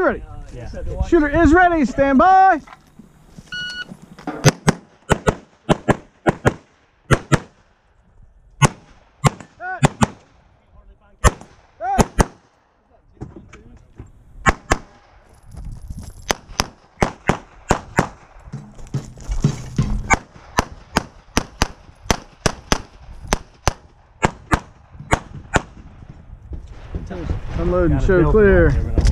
You ready? Yeah. Shooter is ready. Stand by. Unload and show clear.